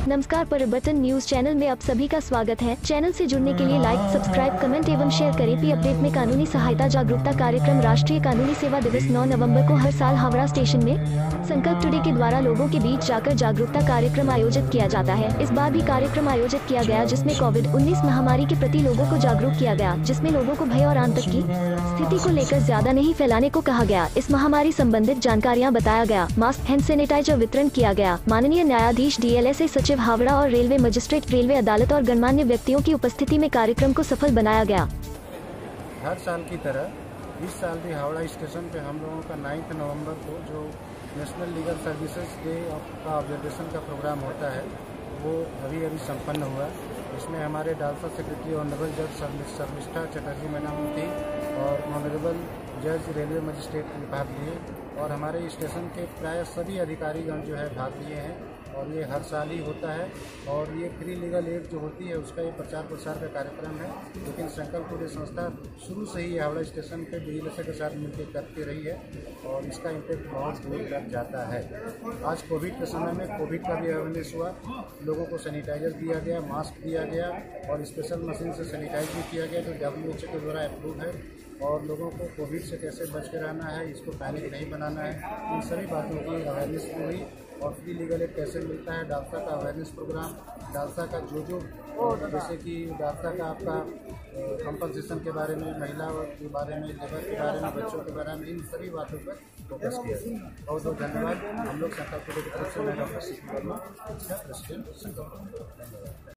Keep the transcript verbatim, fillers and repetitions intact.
नमस्कार, परिवर्तन news channel में आप सभी का स्वागत है। चैनल से जुड़ने के लिए लाइक, सब्सक्राइब, कमेंट एवं शेयर करें। पी अपडेट में कानूनी सहायता जागरूकता कार्यक्रम राष्ट्रीय कानूनी सेवा दिवस नौ नवंबर को हर साल हावड़ा स्टेशन में संकल्प टुडे के द्वारा लोगों के बीच जाकर जागरूकता कार्यक्रम आयोजित किया जाता है। इस बार भी कार्यक्रम आयोजित किया गया जिसमें कोविड उन्नीस महामारी के प्रति लोगों को जागरूक किया गया, जिसमें लोगों को भय और आतंक की स्थिति को लेकर ज्यादा नहीं फैलाने को कहा गया। इस महामारी संबंधित जानकारियाँ बताया गया। मास्क, हैंड सैनिटाइजर वितरण किया गया। माननीय न्यायाधीश डी एल एस ए सचिव हावड़ा और रेलवे मजिस्ट्रेट, रेलवे अदालत और गणमान्य व्यक्तियों की उपस्थिति में कार्यक्रम को सफल बनाया गया। हर साल की तरह इस साल भी हावड़ा स्टेशन पे हम लोगों का नाइन्थ नवंबर को जो नेशनल लीगल सर्विसेज डे का ऑब्जर्वेशन का प्रोग्राम होता है वो अभी अभी संपन्न हुआ। इसमें हमारे डालसा सेक्रेटरी ऑनरेबल जज शर्मिष्ठा चटर्जी मैडम थी और ऑनरेबल जज रेलवे मजिस्ट्रेट भाग लिए और हमारे स्टेशन के प्राय सभी अधिकारीगण जो है भाग लिए हैं। और ये हर साल ही होता है और ये फ्री लीगल एड जो होती है उसका ये प्रचार प्रसार का कार्यक्रम है। लेकिन संकल्प टुडे संस्था शुरू से ही हावड़ा स्टेशन पे डी एल एस ए के साथ मिलकर करती रही है और इसका इम्पैक्ट बहुत दूर तक जाता है। आज कोविड के समय में कोविड का भी अवेयरनेस हुआ, लोगों को सैनिटाइजर दिया गया, मास्क दिया गया और स्पेशल मशीन से सैनिटाइज भी किया गया जो डब्ल्यू एच ओ के द्वारा अप्रूव है। और लोगों को कोविड से कैसे बच के रहना है, इसको पैनिक नहीं बनाना है, इन सभी बातों की अवेयरनेस हुई। और फ्री लीगल एड कैसे मिलता है, डालसा का अवेयरनेस प्रोग्राम, डालसा का जो जो जैसे कि डालसा का आपका कंपनसेशन के बारे में, महिला के बारे में, लेबर के बारे में, बच्चों के बारे में, इन सभी बातों पर फोकस किया। बहुत बहुत धन्यवाद। हम लोग संकल्प की तरफ से मैं डॉक्टर सी पी वर्मा, इसका प्रेसिडेंट संकल्प।